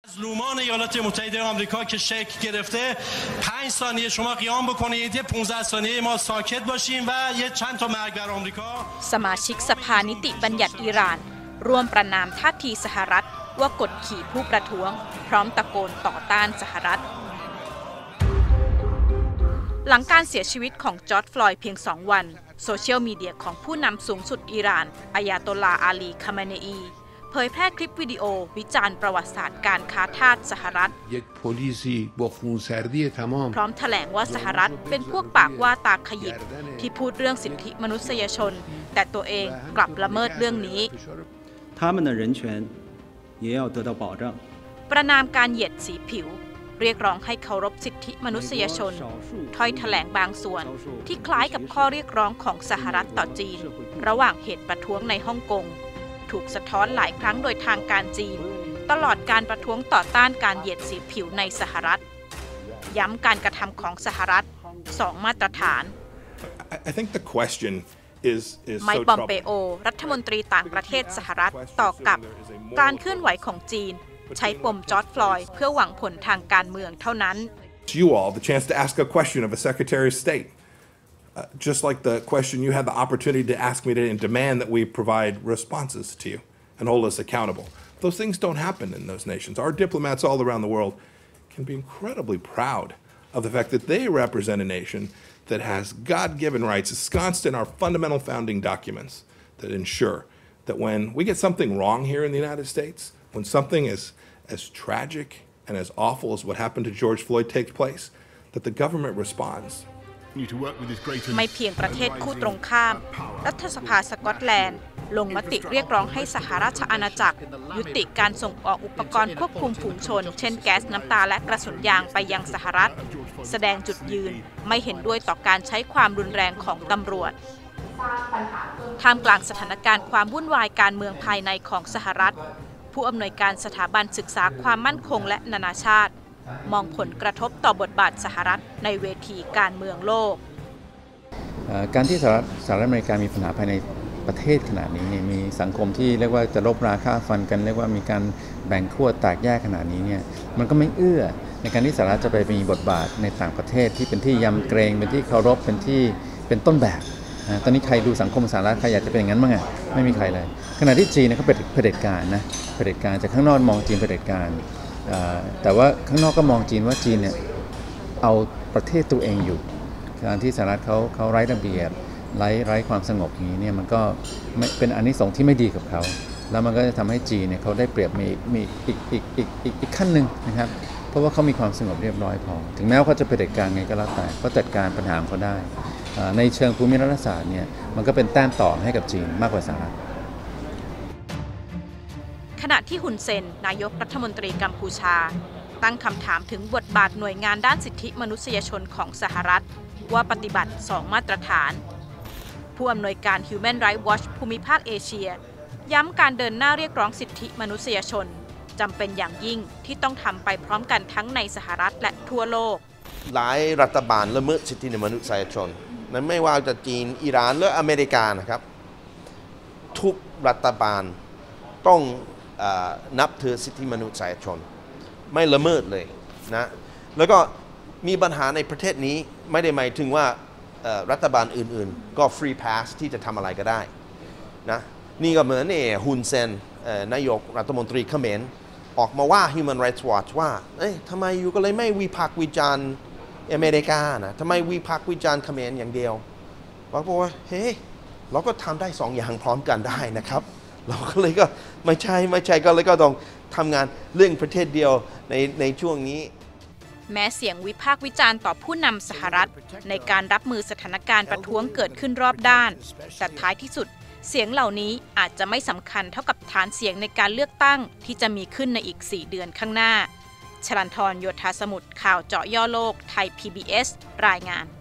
لومان ایالات متحده آمریکا که شکل گرفته 5 ثانیه شما قیام بکنید یه 15 ثانیه ما ساکت باشیم و یه چند تا مرگ بر آمریکا สมาชิกสภานิติบัญญัติอิหร่านร่วมประณามท่าทีสหรัฐว่ากดขี่ผู้ประท้วงพร้อมตะโกนต่อต้านสหรัฐหลังการเสียชีวิตของจอร์จฟลอยด์เพียง2 วันโซเชียลมีเดียของผู้นำสูงสุดอิหร่านอายาโตลลาห์อาลีคาเมเนอีเผยแพร่คลิปวิดีโอวิจารณ์ประวัติศาสตร์การค้าทาสสหรัฐพร้อมแถลงว่าสหรัฐเป็นพวกปากว่าตาขยิบที่พูดเรื่องสิทธิมนุษยชนแต่ตัวเองกลับละเมิดเรื่องนี้ประณามการเหยียดสีผิวเรียกร้องให้เคารพสิทธิมนุษยชนถ้อยแถลงบางส่วนที่คล้ายกับข้อเรียกร้องของสหรัฐต่อจีนระหว่างเหตุประท้วงในฮ่องกงถูกสะท้อนหลายครั้งโดยทางการจีนตลอดการประท้วงต่อต้านการเหยียดสีผิวในสหรัฐย้ำการกระทำของสหรัฐ2 มาตรฐานไมค์ ปอมเปโอรัฐมนตรีต่างประเทศสหรัฐตอบกับการเคลื่อนไหวของจีนใช้ปมจอร์จฟลอยด์เพื่อหวังผลทางการเมืองเท่านั้น You all the chance to ask a question of a Secretary of State, just like the question you had the opportunity to ask me and demand that we provide responses to you and hold us accountable. Those things don't happen in those nations. Our diplomats all around the world can be incredibly proud of the fact that they represent a nation that has God-given rights ensconced in our fundamental founding documents that ensure that when we get something wrong here in the United States, when something is as tragic and as awful as what happened to George Floyd takes place, that the government responds. ไม่เพียงประเทศคู่ตรงข้ามรัฐสภาสกอตแลนด์ลงมติเรียกร้องให้สหราชอาณาจักรยุติการส่งออกอุปกรณ์ควบคุมฝูงชนเช่นแก๊สน้ำตาและกระสุนยางไปยังสหรัฐแสดงจุดยืนไม่เห็นด้วยต่อการใช้ความรุนแรงของตำรวจท่ามกลางสถานการณ์ความวุ่นวายการเมืองภายในของสหรัฐผู้อำนวยการสถาบันศึกษาความมั่นคงและนานาชาติมองผลกระทบต่อบทบาทสหรัฐในเวทีการเมืองโลกการที่สหรัฐอเมริกามีปัญหาภายในประเทศขนาดนี้เนี่ยมีสังคมที่เรียกว่าจะลบราค่าฟันกันเรียกว่ามีการแบ่งขั้วแตกแยกขนาดนี้เนี่ยมันก็ไม่เอื้อในการที่สหรัฐจะไปมีบทบาทในต่างประเทศที่เป็นที่ยำเกรงเป็นที่เคารพเป็นต้นแบบตอนนี้ใครดูสังคมสหรัฐใครอยากจะเป็นอย่างนั้นบ้างไม่มีใครเลยขณะที่จีนเขาเป็นเผด็จการนะเผด็จการจากข้างนอกมองจีนเผด็จการแต่ว่าข้างนอกก็มองจีนว่าจีนเนี่ยเอาประเทศตัวเองอยู่การที่สหรัฐเขาไร้ระเบียบไร้ความสงบอย่างนี้เนี่ยมันก็เป็นอานิสงส์ที่ไม่ดีกับเขาแล้วมันก็จะทำให้จีนเนี่ยเขาได้เปรียบมีอีกขั้นหนึ่งนะครับเพราะว่าเขามีความสงบเรียบร้อยพอถึงแม้ว่าเขาจะเผด็จการไงก็แล้วแต่เขาจัดการปัญหาเขาได้ในเชิงภูมิรัฐศาสตร์เนี่ยมันก็เป็นแต้มต่อให้กับจีนมากกว่าสหรัฐขณะที่ฮุนเซนนายกรัฐมนตรีกัมพูชาตั้งคำถามถึงบทบาทหน่วยงานด้านสิทธิมนุษยชนของสหรัฐว่าปฏิบัติ2 มาตรฐานผู้อำนวยการ Human Rights Watch ภูมิภาคเอเชียย้ำการเดินหน้าเรียกร้องสิทธิมนุษยชนจำเป็นอย่างยิ่งที่ต้องทำไปพร้อมกันทั้งในสหรัฐและทั่วโลกหลายรัฐบาลละเมิดสิทธิมนุษยชนนั้นไม่ว่าจะจีนอิหร่านหรืออเมริกานะครับทุกรัฐบาลต้องนับถือสิทธิมนุษยชนไม่ละเมิดเลยนะแล้วก็มีปัญหาในประเทศนี้ไม่ได้หมายถึงว่ารัฐบาลอื่นๆก็ฟรีพาสที่จะทำอะไรก็ได้นะนี่ก็เหมือนฮุนเซนนายกรัฐมนตรีเขมรออกมาว่า Human Rights Watch ว่าทำไมอยู่ก็เลยไม่วิพากษ์วิจารณ์อเมริกานะทำไมวิพากษ์วิจารณ์เขมรอย่างเดียวบอกว่าเฮ้เราก็ทำได้2 อย่างพร้อมกันได้นะครับเราก็เลยก็ไม่ใช่ก็เลยก็ต้องทำงานเรื่องประเทศเดียวในช่วงนี้แม้เสียงวิพากษ์วิจารณ์ต่อผู้นำสหรัฐในการรับมือสถานการณ์ประท้วงเกิดขึ้นรอบด้านแต่ท้ายที่สุดเสียงเหล่านี้อาจจะไม่สำคัญเท่ากับฐานเสียงในการเลือกตั้งที่จะมีขึ้นในอีก4 เดือนข้างหน้าชลันทร โยธาสมุทรข่าวเจาะย่อโลกไทย PBS รายงาน